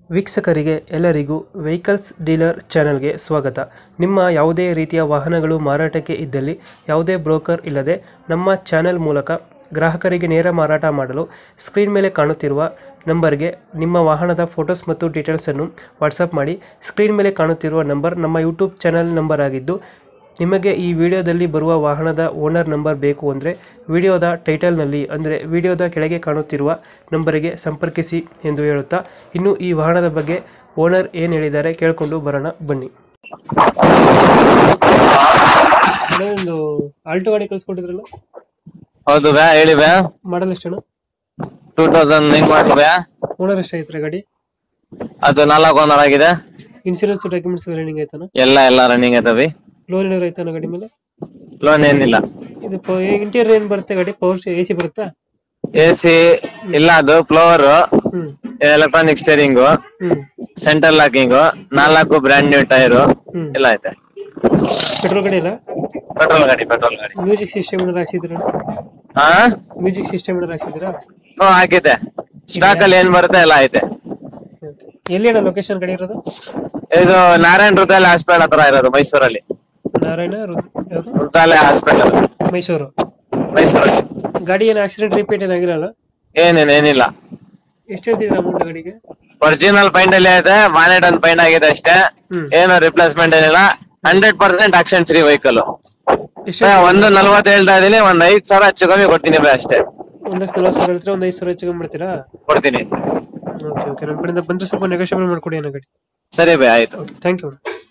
ವೀಕ್ಷಕರಿಗೆ ಎಲ್ಲರಿಗೂ vehicles dealer ಚಾನೆಲ್ಗೆ ಸ್ವಾಗತ. ನಿಮ್ಮ ಯಾವುದೇ ರೀತಿಯ ವಾಹನಗಳು ಮಾರಾಟಕ್ಕೆ ಇದ್ದಲ್ಲಿ ಯಾವುದೇ ಬ್ರೋಕರ್ ಇಲ್ಲದೆ ನಮ್ಮ ಚಾನೆಲ್ ಮೂಲಕ ಗ್ರಾಹಕರಿಗೆ ನೇರ ಮಾರಾಟ ಮಾಡಲು ಸ್ಕ್ರೀನ್ ಮೇಲೆ ಕಾಣುತ್ತಿರುವ ನಂಬರ್ಗೆ ನಿಮ್ಮ ವಾಹನದ ಫೋಟೋಸ್ ಮತ್ತು ಡೀಟೇಲ್ಸನ್ನು ವಾಟ್ಸಪ್ ಮಾಡಿ. ಸ್ಕ್ರೀನ್ ಮೇಲೆ ಕಾಣುತ್ತಿರುವ ನಂಬರ್ ನಮ್ಮ ಯೂಟ್ಯೂಬ್ ಚಾನೆಲ್ ನಂಬರ್ ಆಗಿದ್ದು, ನಿಮಗೆ ಈ ವಿಡಿಯೋದಲ್ಲಿ ಬರುವ ವಾಹನದ ಓನರ್ ನಂಬರ್ ಬೇಕು ಅಂದರೆ ವಿಡಿಯೋದ ಟೈಟಲ್ನಲ್ಲಿ ಅಂದರೆ ವಿಡಿಯೋದ ಕೆಳಗೆ ಕಾಣುತ್ತಿರುವ ನಂಬರಿಗೆ ಸಂಪರ್ಕಿಸಿ ಎಂದು ಹೇಳುತ್ತಾ, ಇನ್ನು ಈ ವಾಹನದ ಬಗ್ಗೆ ಓನರ್ ಏನು ಹೇಳಿದ್ದಾರೆ ಕೇಳಿಕೊಂಡು ಬರೋಣ ಬನ್ನಿ. ಒಂದು ಆಲ್ಟೋ ಗಾಡಿ ಕಳಿಸ್ಕೊಟ್ಟಿದ್ರಲ್ಲ? ಹೌದು ಬ್ಯಾ, ಹೇಳಿ ಬ್ಯಾ. ಮಾಡಲ್ ಎಷ್ಟಣ್ಣ? 2009 ಮಾಡಲ್ ಬ್ಯಾ. ಓನರ್ ಎಷ್ಟಾಯ್ತು ಗಾಡಿ? ಅದು 4 ಓನರ್ ಆಗಿದೆ. ಇನ್ಶೂರೆನ್ಸ್ ಡಾಕ್ಯುಮೆಂಟ್ಸ್ ರನ್ನಿಂಗ್ ಆಯ್ತಾನ? ಎಲ್ಲ ರನ್ನಿಂಗ್ ಐತವಿ. ಲೋನ್ ಏನಾದ್ರು ಆಯ್ತಾನ ಗಾಡಿ ಮೇಲೆ? ಲೋನ್ ಏನಿಲ್ಲ. ಇದು ಇಂಟೀರಿಯರ್ ಏನ್ ಬರುತ್ತೆ ಗಾಡಿ? ಪವರ್ ಎಸಿ ಬರುತ್ತಾ? ಎಸಿ ಇಲ್ಲ, ಅದು floor, electronic steering, centre locking, 4 brand new tyre ಎಲ್ಲ ಐತೆ. ಪೆಟ್ರೋಲ್ ಗಾಡಿ ಇಲ್ಲ? ಪೆಟ್ರೋಲ್ ಗಾಡಿ. ಮ್ಯೂಸಿಕ್ ಸಿಸ್ಟಮ್ ಏನಾದ್ರು ಹಾಕ್ಸಿದ್ರ? ಹಾ, ಮ್ಯೂಸಿಕ್ ಸಿಸ್ಟಮ್ ಏನಾದ್ರು ಹಾಕ್ಸಿದ್ರಾ? ಹಾಕಿದೆ. ಸ್ಟಾಕ್ ಅಲ್ಲಿ ಏನ್ ಬರುತ್ತೆ ಎಲ್ಲ ಐತೆ. ಎಲ್ಲಿ ಅಣ್ಣ ಲೊಕೇಶನ್ ಗಾಡಿ ಇರೋದು? ಇದು ನಾರಾಯಣ ಹೃದಯ ಹಾಸ್ಪಿಟಲ್ ಹತ್ರ ಇರೋದು, ಮೈಸೂರಲ್ಲಿ. ನಾರಾಯಣ ಹೃದಯ ಹಾಸ್ಪಿಟಲ್, ಮೈಸೂರು. ಮೈಸೂರಲ್ಲಿ. ಗಾಡಿ ಏನು ಆಕ್ಸಿಡೆಂಟ್ ರಿಪೀಟ್ ಏನಾಗಿರಲ್ಲ? ಏನಿಲ್ಲ. ಎಷ್ಟು ಹೇಳ್ತಿದ್ರ ಅಮೌಂಟ್ ಗಾಡಿಗೆ? ಒರಿಜಿನಲ್ ಪೈಂಟ್ ಅಲ್ಲಿ ಐತೆ, ಮಾನೆಟ್ ಒಂದು ಪೈಂಟ್ ಆಗಿದೆ ಅಷ್ಟೇ. ಏನು ರಿಪ್ಲೇಸ್ಮೆಂಟ್ ಏನಿಲ್ಲ. 100% ಆಕ್ಸಿಡೆಂಟ್ ಫ್ರೀ ವೆಹಿಕಲ್. ಒಂದು 40 ಹೇಳ್ತಾ ಇದೀನಿ, ಒಂದ್ 5,000 ಹೆಚ್ಚು ಕಮ್ಮಿ ಕೊಡ್ತೀನಿ ಅಷ್ಟೇ. 1,40,000 ಹೇಳ್ತೀರಾ? ಒಂದ್ 5,000 ಹೆಚ್ಚು ಕಮ್ಮಿ ಮಾಡ್ತೀರಾ? ಕೊಡ್ತೀನಿ. ಓಕೆ, ನನ್ನ ಕಡೆಯಿಂದ ಬಂದ್ರೆ ಸ್ವಲ್ಪ ನೆಗೋಷಿಯೇಬಲ್ ಮಾಡ್ಕೊಡಿ ಅಣ್ಣ ಗಾಡಿ. ಸರಿ ಬೈ, ಆಯ್ತು. Thank you.